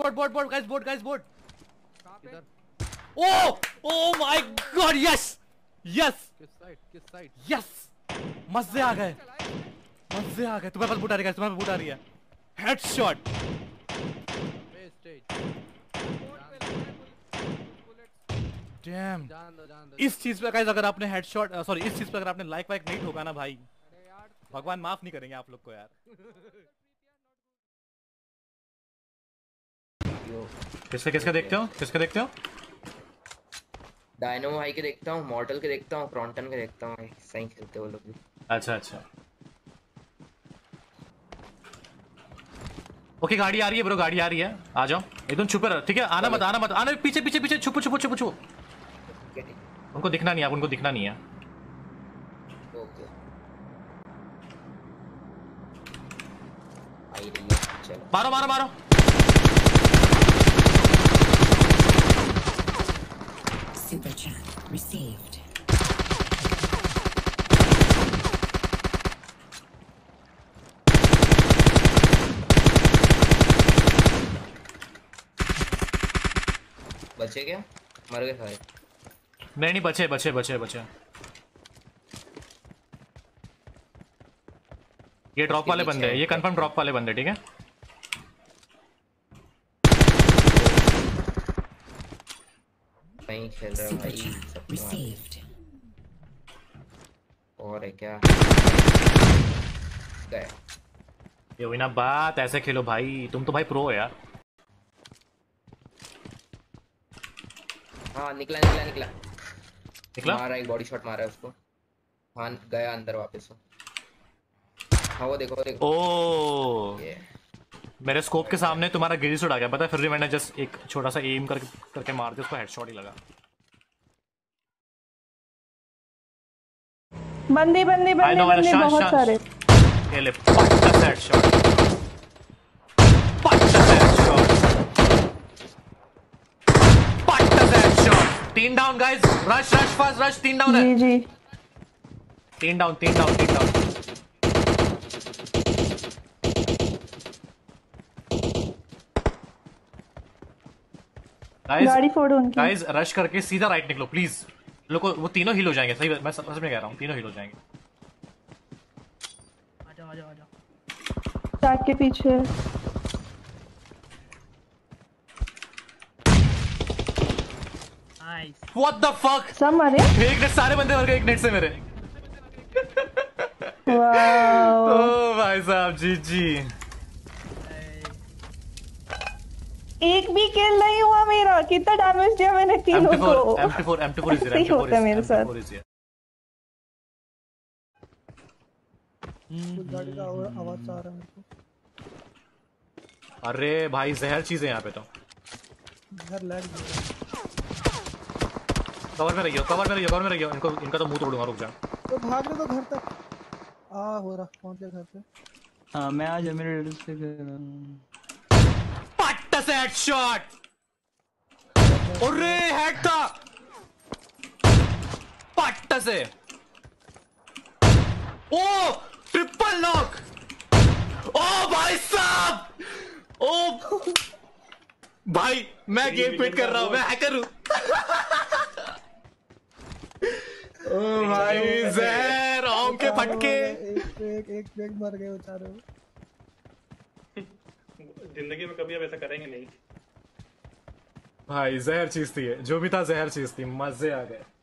Boat. Oh my god, yes yes किस side yes, मजे आ गए। तुम्हारे पास बूट आ रही है, हेडशॉट। डैम, इस चीज पे गाइस अगर आपने हेडशॉट सॉरी इस चीज पे अगर आपने लाइक वाइक नहीं ठोका ना भाई, भगवान माफ नहीं करेंगे आप लोग को यार। किसके देखते हो? डायनो भाई के देखता हूँ, मॉर्टल के देखता हूँ, क्रॉन्टन के देखता हूँ, सही खेलते वो लोग भी। अच्छा ओके, गाड़ी आ रही है ब्रो, गाड़ी आ रही है, आ जाओ एकदम छुपे रहो, ठीक है? आना मत, पीछे छुपो। उनको दिखना नहीं है। ओके आई रही है, चलो मारो। Super chat received. बचे क्या? मर गए सारे? नहीं बचे। ये ड्रॉप वाले बंदे, ये कंफर्म ड्रॉप वाले बंदे, ठीक है? नहीं खेल रहा भाई, और है क्या? गए। ये हुई ना बात, ऐसे खेलो भाई, तुम तो भाई प्रो हो यार। हाँ निकला। मारा, एक बॉडी शॉट मारा उसको। हाँ गया अंदर वापस। हाँ वो देखो ओ मेरे स्कोप के सामने तुम्हारा गिरी शॉट आ गया, पता है? फिर भी मैंने जस्ट एक छोटा सा एम करके मार दिया, उसको हेडशॉट ही लगा। बंदे बहुत सारे। ये ले पट्टा से headshot. 3 down guys, rush fast rush, 3 down है। जी 3 डाउन। गाड़ी फोड़ो उनकी। गाइस रश करके सीधा राइट निकलो प्लीज। लोगों वो तीनों हिल हो जाएंगे, सही मैं सच में कह रहा हूँ, तीनों हिल हो जाएंगे। आजा। टैग के पीछे। What the fuck? सब मरे? एक नेट, सारे बंदे मर गए एक नेट से मेरे। वाओ। ओ भाई साहब, जी। एक भी किल नहीं हुआ मेरा, कितना डैमेज दिया मैंने तीनों को। M24 is ऐसे ही होता है मेरे साथ। गाड़ी का आवाज आ रहा है मेरे को। अरे भाई जहर चीज है यहाँ पे तो। घर लैग गया। कवर में रहियो, इनका तो मुंह तोड़ूंगा, रुक जा। तो भाग रहे तो घर तक हो रहा, पहुंच गया घर पे। हाँ मैं आज मेरे रेड से पट्टा से हेडशॉट। अरे हेड था, पट्टा से। ओ ट्रिपल नॉक। ओ भाई साहब, ओ भाई मैं गेम क्विट कर रहा हूँ, मैं हैकर हूँ। ओ भाई जहर आम के फटके। एक मर गए बेचारे। जिंदगी में कभी अब ऐसा करेंगे नहीं भाई। जहर चीज थी, जो भी था जहर चीज थी, मजे आ गए।